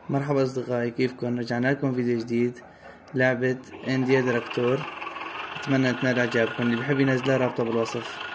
مرحبا أصدقائي، كيفكم؟ رجعنا لكم فيديو جديد لعبة انديا دراكتور. أتمنى تنال إعجابكم. اللي بيحب ينزلها رابطة بالوصف.